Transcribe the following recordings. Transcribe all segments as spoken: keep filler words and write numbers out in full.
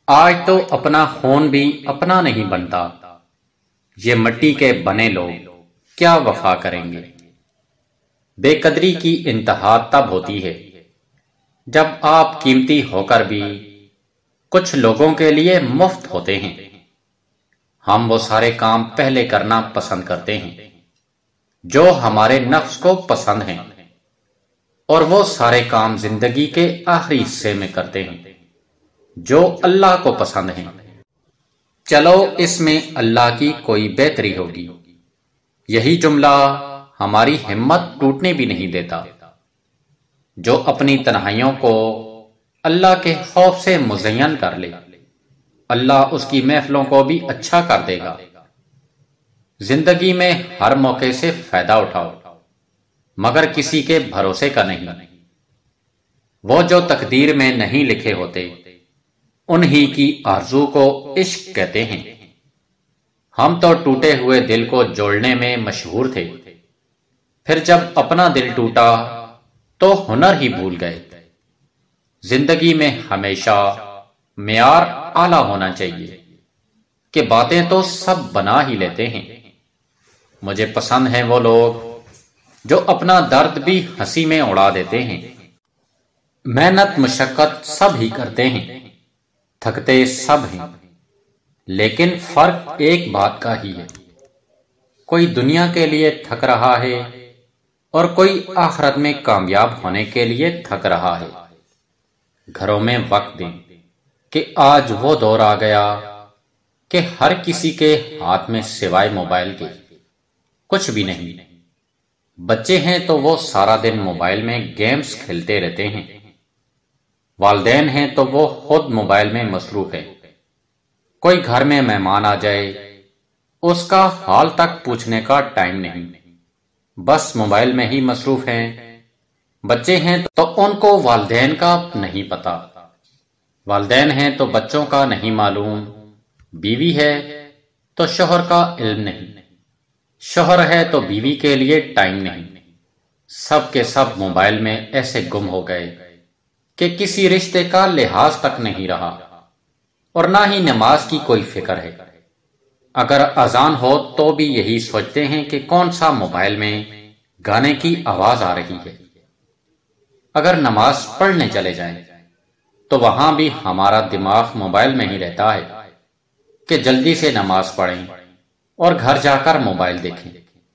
آج تو اپنا خون بھی اپنا نہیں بنتا، یہ مٹی کے بنے لوگ کیا وفا کریں گے۔ بے قدری کی انتہا تب ہوتی ہے جب آپ قیمتی ہو کر بھی کچھ لوگوں کے لیے مفت ہوتے ہیں۔ ہم وہ سارے کام پہلے کرنا پسند کرتے ہیں جو ہمارے نفس کو پسند ہیں، اور وہ سارے کام زندگی کے آخری حصے میں کرتے ہیں جو اللہ کو پسند ہیں۔ چلو اس میں اللہ کی کوئی بہتری ہوگی، یہی جملہ ہماری ہمت ٹوٹنے بھی نہیں دیتا۔ جو اپنی تنہائیوں کو اللہ کے خوف سے مزین کر لے، اللہ اس کی محفلوں کو بھی اچھا کر دے گا۔ زندگی میں ہر موقع سے فائدہ اٹھاؤ، مگر کسی کے بھروسے کا نہیں۔ وہ جو تقدیر میں نہیں لکھے ہوتے، انہی کی آرزو کو عشق کہتے ہیں۔ ہم تو ٹوٹے ہوئے دل کو جوڑنے میں مشہور تھے، پھر جب اپنا دل ٹوٹا تو ہنر ہی بھول گئے۔ زندگی میں ہمیشہ معیار اعلیٰ ہونا چاہیے کہ باتیں تو سب بنا ہی لیتے ہیں۔ مجھے پسند ہیں وہ لوگ جو اپنا درد بھی ہنسی میں اڑا دیتے ہیں۔ محنت مشقت سب ہی کرتے ہیں، تھکتے سب ہیں، لیکن فرق ایک بات کا ہی ہے، کوئی دنیا کے لیے تھک رہا ہے اور کوئی آخرت میں کامیاب ہونے کے لیے تھک رہا ہے۔ گھروں میں وقت دیں کہ آج وہ دور آ گیا کہ ہر کسی کے ہاتھ میں سوائے موبائل کے کچھ بھی نہیں۔ بچے ہیں تو وہ سارا دن موبائل میں گیمز کھیلتے رہتے ہیں، والدین ہیں تو وہ خود موبائل میں مصروف ہے۔ کوئی گھر میں مہمان آ جائے، اس کا حال تک پوچھنے کا ٹائم نہیں، بس موبائل میں ہی مصروف ہیں۔ بچے ہیں تو ان کو والدین کا نہیں پتا، والدین ہیں تو بچوں کا نہیں معلوم، بیوی ہے تو شوہر کا علم نہیں، شوہر ہے تو بیوی کے لیے ٹائم نہیں۔ سب کے سب موبائل میں ایسے گم ہو گئے کہ کسی رشتے کا لحاظ تک نہیں رہا، اور نہ ہی نماز کی کوئی فکر ہے۔ اگر اذان ہو تو بھی یہی سوچتے ہیں کہ کون سا موبائل میں گانے کی آواز آ رہی ہے۔ اگر نماز پڑھنے چلے جائیں تو وہاں بھی ہمارا دماغ موبائل میں ہی رہتا ہے کہ جلدی سے نماز پڑھیں اور گھر جا کر موبائل دیکھیں۔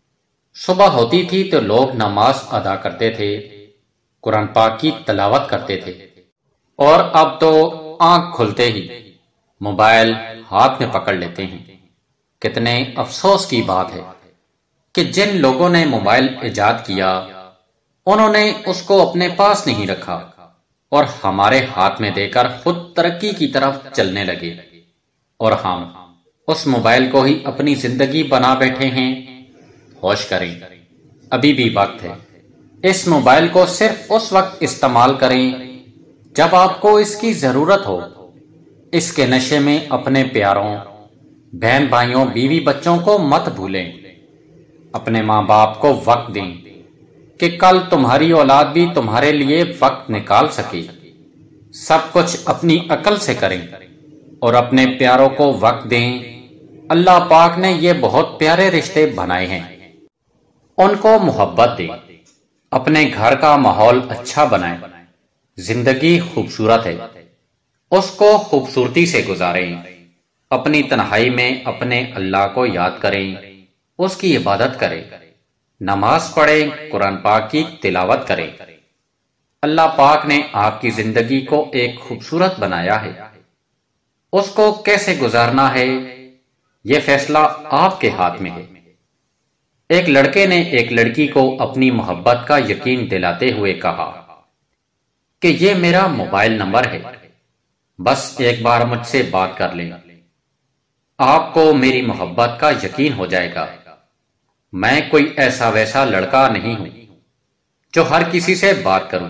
صبح ہوتی تھی تو لوگ نماز ادا کرتے تھے، قرآن پاک کی تلاوت کرتے تھے، اور اب تو آنکھ کھلتے ہی موبائل ہاتھ میں پکڑ لیتے ہیں۔ کتنے افسوس کی بات ہے کہ جن لوگوں نے موبائل ایجاد کیا، انہوں نے اس کو اپنے پاس نہیں رکھا اور ہمارے ہاتھ میں دے کر خود ترقی کی طرف چلنے لگے، اور ہم اس موبائل کو ہی اپنی زندگی بنا بیٹھے ہیں۔ ہوش کریں، ابھی بھی وقت ہے۔ اس موبائل کو صرف اس وقت استعمال کریں جب آپ کو اس کی ضرورت ہو۔ اس کے نشے میں اپنے پیاروں، بہن بھائیوں، بیوی بچوں کو مت بھولیں۔ اپنے ماں باپ کو وقت دیں کہ کل تمہاری اولاد بھی تمہارے لیے وقت نکال سکے۔ سب کچھ اپنی عقل سے کریں اور اپنے پیاروں کو وقت دیں۔ اللہ پاک نے یہ بہت پیارے رشتے بنائے ہیں، ان کو محبت دیں۔ اپنے گھر کا ماحول اچھا بنائیں۔ زندگی خوبصورت ہے، اس کو خوبصورتی سے گزاریں۔ اپنی تنہائی میں اپنے اللہ کو یاد کریں، اس کی عبادت کریں، نماز پڑھیں، قرآن پاک کی تلاوت کریں۔ اللہ پاک نے آپ کی زندگی کو ایک خوبصورت بنایا ہے، اس کو کیسے گزارنا ہے یہ فیصلہ آپ کے ہاتھ میں ہے۔ ایک لڑکے نے ایک لڑکی کو اپنی محبت کا یقین دلاتے ہوئے کہا کہ یہ میرا موبائل نمبر ہے، بس ایک بار مجھ سے بات کر لیں، آپ کو میری محبت کا یقین ہو جائے گا۔ میں کوئی ایسا ویسا لڑکا نہیں ہوں جو ہر کسی سے بات کروں،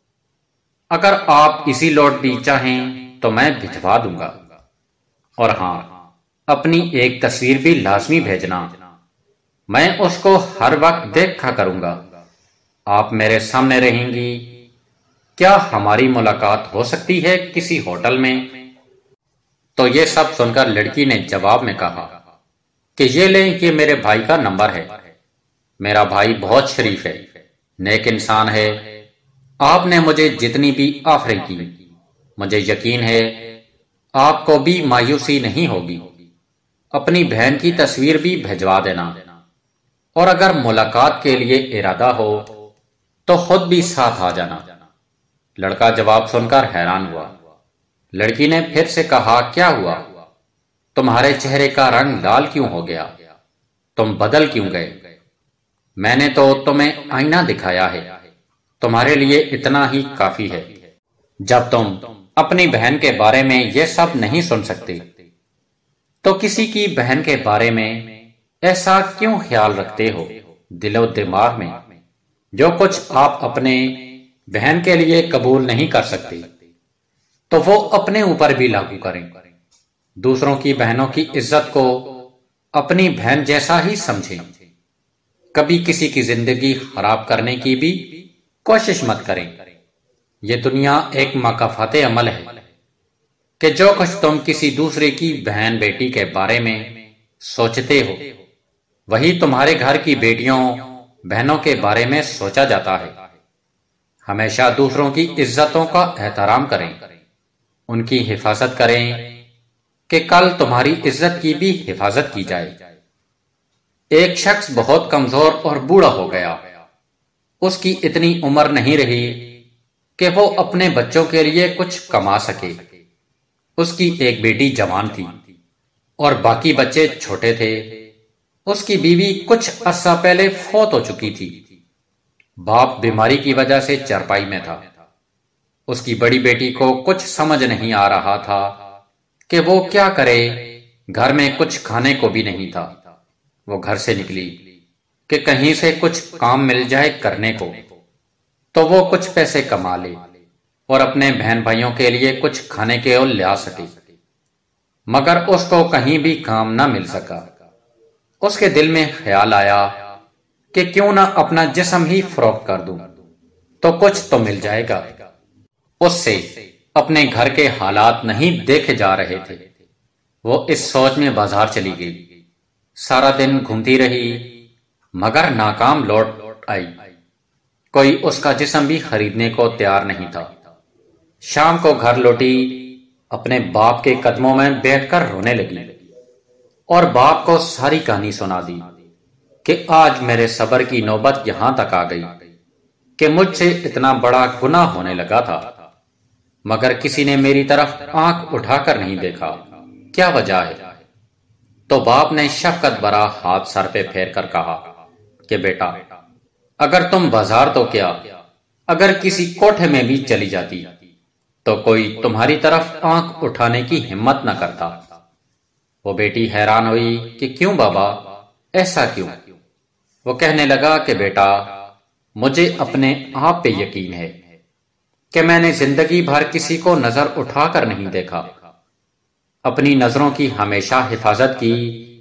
اگر آپ اسی لوٹ بھی چاہیں تو میں بھجوا دوں گا، اور ہاں، اپنی ایک تصویر بھی لازمی بھیجنا، میں اس کو ہر وقت دیکھا کروں گا۔ آپ میرے سامنے رہیں گی، کیا ہماری ملاقات ہو سکتی ہے کسی ہوٹل میں؟ تو یہ سب سن کر لڑکی نے جواب میں کہا کہ یہ لیں، یہ میرے بھائی کا نمبر ہے، میرا بھائی بہت شریف ہے، نیک انسان ہے، آپ نے مجھے جتنی بھی آفریں کی، مجھے یقین ہے آپ کو بھی مایوسی نہیں ہوگی، اپنی بہن کی تصویر بھی بھجوا دینا، اور اگر ملاقات کے لیے ارادہ ہو تو خود بھی ساتھ آ جانا۔ لڑکا جواب سن کر حیران ہوا۔ لڑکی نے پھر سے کہا، کیا ہوا؟ تمہارے چہرے کا رنگ لال کیوں ہو گیا؟ تم بدل کیوں گئے؟ میں نے تو تمہیں آئینہ دکھایا ہے، تمہارے لیے اتنا ہی کافی ہے۔ جب تم اپنی بہن کے بارے میں یہ سب نہیں سن سکتے تو کسی کی بہن کے بارے میں ایسا کیوں خیال رکھتے ہو دل و دماغ میں؟ جو کچھ آپ اپنے بہن کے لیے قبول نہیں کر سکتے تو وہ اپنے اوپر بھی لاگو کریں۔ دوسروں کی بہنوں کی عزت کو اپنی بہن جیسا ہی سمجھیں، کبھی کسی کی زندگی خراب کرنے کی بھی کوشش مت کریں۔ یہ دنیا ایک مکافات عمل ہے کہ جو کچھ تم کسی دوسرے کی بہن بیٹی کے بارے میں سوچتے ہو وہی تمہارے گھر کی بیٹیوں بہنوں کے بارے میں سوچا جاتا ہے۔ ہمیشہ دوسروں کی عزتوں کا احترام کریں، ان کی حفاظت کریں کہ کل تمہاری عزت کی بھی حفاظت کی جائے۔ ایک شخص بہت کمزور اور بوڑھا ہو گیا، اس کی اتنی عمر نہیں رہی کہ وہ اپنے بچوں کے لیے کچھ کما سکے۔ اس کی ایک بیٹی جوان تھی اور باقی بچے چھوٹے تھے۔ اس کی بیوی کچھ عرصہ پہلے فوت ہو چکی تھی۔ باپ بیماری کی وجہ سے چارپائی میں تھا۔ اس کی بڑی بیٹی کو کچھ سمجھ نہیں آ رہا تھا کہ وہ کیا کرے، گھر میں کچھ کھانے کو بھی نہیں تھا۔ وہ گھر سے نکلی کہ کہیں سے کچھ کام مل جائے کرنے کو تو وہ کچھ پیسے کما لے اور اپنے بہن بھائیوں کے لیے کچھ کھانے کے اور لے آ سکے، مگر اس کو کہیں بھی کام نہ مل سکا۔ اس کے دل میں خیال آیا کہ کیوں نہ اپنا جسم ہی فروخت کر دوں تو کچھ تو مل جائے گا۔ اس سے اپنے گھر کے حالات نہیں دیکھے جا رہے تھے۔ وہ اس سوچ میں بازار چلی گئی، سارا دن گھومتی رہی مگر ناکام لوٹ آئی۔ کوئی اس کا جسم بھی خریدنے کو تیار نہیں تھا۔ شام کو گھر لوٹی، اپنے باپ کے قدموں میں بیٹھ کر رونے لگی اور باپ کو ساری کہانی سنا دی کہ آج میرے صبر کی نوبت یہاں تک آ گئی کہ مجھ سے اتنا بڑا گناہ ہونے لگا تھا، مگر کسی نے میری طرف آنکھ اٹھا کر نہیں دیکھا، کیا وجہ ہے؟ تو باپ نے شفقت بھرا ہاتھ سر پہ پھیر کر کہا کہ بیٹا، اگر تم بازار تو کیا، اگر کسی کوٹھے میں بھی چلی جاتی تو کوئی تمہاری طرف آنکھ اٹھانے کی ہمت نہ کرتا۔ وہ بیٹی حیران ہوئی کہ کیوں بابا، ایسا کیوں؟ وہ کہنے لگا کہ بیٹا، مجھے اپنے آپ پہ یقین ہے کہ میں نے زندگی بھر کسی کو نظر اٹھا کر نہیں دیکھا، اپنی نظروں کی ہمیشہ حفاظت کی،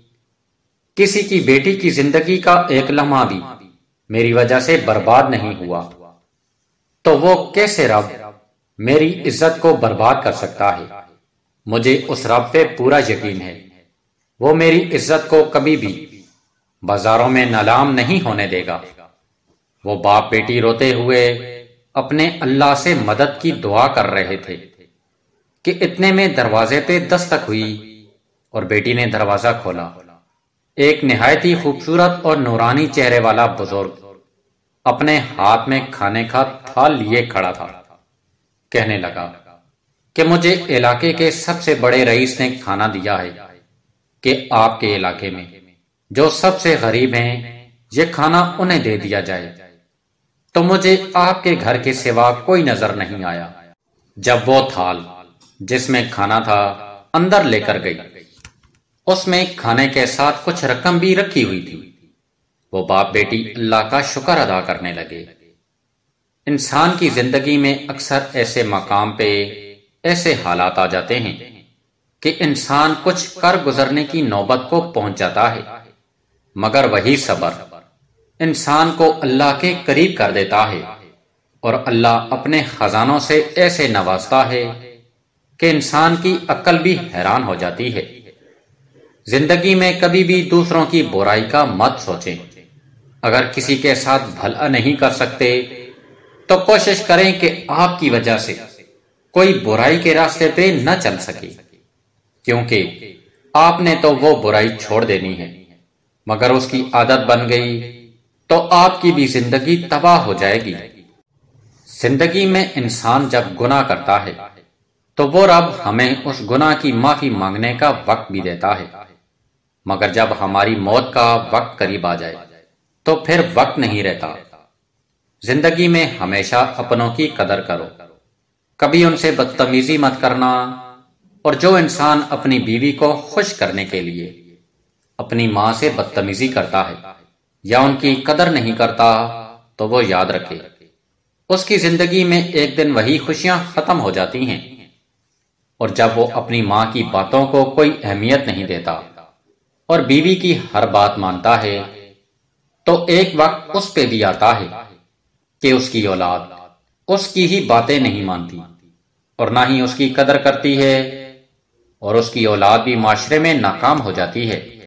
کسی کی بیٹی کی زندگی کا ایک لمحہ بھی میری وجہ سے برباد نہیں ہوا، تو وہ کیسے رب میری عزت کو برباد کر سکتا ہے؟ مجھے اس رب پہ پورا یقین ہے، وہ میری عزت کو کبھی بھی بازاروں میں نیلام نہیں ہونے دے گا۔ وہ باپ بیٹی روتے ہوئے اپنے اللہ سے مدد کی دعا کر رہے تھے کہ اتنے میں دروازے پہ دستک ہوئی اور بیٹی نے دروازہ کھولا۔ ایک نہایت ہی خوبصورت اور نورانی چہرے والا بزرگ اپنے ہاتھ میں کھانے کا تھال لیے کھڑا تھا۔ کہنے لگا کہ مجھے علاقے کے سب سے بڑے رئیس نے کھانا دیا ہے کہ آپ کے علاقے میں جو سب سے غریب ہیں یہ کھانا انہیں دے دیا جائے، تو مجھے آپ کے گھر کے سوا کوئی نظر نہیں آیا۔ جب وہ تھال جس میں کھانا تھا اندر لے کر گئی، اس میں کھانے کے ساتھ کچھ رقم بھی رکھی ہوئی تھی۔ وہ باپ بیٹی اللہ کا شکر ادا کرنے لگے۔ انسان کی زندگی میں اکثر ایسے مقام پہ ایسے حالات آ جاتے ہیں کہ انسان کچھ کر گزرنے کی نوبت کو پہنچ جاتا ہے، مگر وہی صبر انسان کو اللہ کے قریب کر دیتا ہے، اور اللہ اپنے خزانوں سے ایسے نوازتا ہے کہ انسان کی عقل بھی حیران ہو جاتی ہے۔ زندگی میں کبھی بھی دوسروں کی برائی کا مت سوچیں۔ اگر کسی کے ساتھ بھلا نہیں کر سکتے تو کوشش کریں کہ آپ کی وجہ سے کوئی برائی کے راستے پہ نہ چل سکے، کیونکہ آپ نے تو وہ برائی چھوڑ دینی ہے، مگر اس کی عادت بن گئی تو آپ کی بھی زندگی تباہ ہو جائے گی۔ زندگی میں انسان جب گناہ کرتا ہے تو وہ رب ہمیں اس گناہ کی معافی مانگنے کا وقت بھی دیتا ہے، مگر جب ہماری موت کا وقت قریب آ جائے تو پھر وقت نہیں رہتا۔ زندگی میں ہمیشہ اپنوں کی قدر کرو، کبھی ان سے بدتمیزی مت کرنا، اور جو انسان اپنی بیوی کو خوش کرنے کے لیے اپنی ماں سے بدتمیزی کرتا ہے یا ان کی قدر نہیں کرتا تو وہ یاد رکھے اس کی زندگی میں ایک دن وہی خوشیاں ختم ہو جاتی ہیں، اور جب وہ اپنی ماں کی باتوں کو کوئی اہمیت نہیں دیتا اور بیوی کی ہر بات مانتا ہے تو ایک وقت اس پہ بھی آتا ہے کہ اس کی اولاد اس کی ہی باتیں نہیں مانتی اور نہ ہی اس کی قدر کرتی ہے، اور اس کی اولاد بھی معاشرے میں ناکام ہو جاتی ہے۔